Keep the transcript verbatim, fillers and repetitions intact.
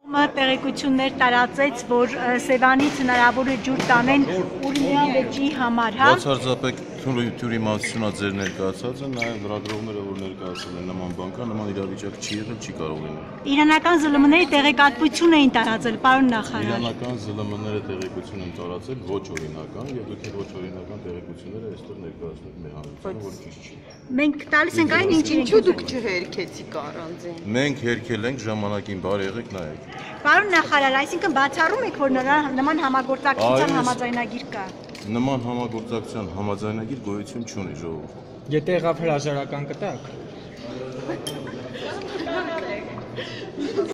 Տեղեկություններ տարածեց, որ Սևանից հնարավոր է ջուր տանեն Ուրմիան լճի համար, հա։ Բացարձակապես թյուրի մասնությունա ձեր ներկայացածը, նաև լրագրողները, որ ներկայացել են նման բան կա, նման իրավիճակ չի եղել, չի կարող լինել։ Իրանական ԶԼՄ-ների տեղեկատվություն էին տարածել, պարոն նախարար։ Իրանական ԶԼՄ-ները տեղեկություն են տարածել ոչ օրինական, եւ դուք ոչ օրինական տեղեկությունները այստեղ ներկայացնում եք մեր հանրությանը, որ ճիշտ չի։ Մենք տալիս ենք այն, ինչ ինչու դուք չհերքեցիք առանձին։ Մենք հերքել ենք ժամանակին բար եղեք նայեք։ Պարոն նախարար, այսինքն բացառում եք, որ նման համագործակցության համաձայնագիր կա։ Նման համագործակցության համաձայնագիր գոյություն չունի ժողովուրդ։ Եթե եղավ հրաժարական կտակ։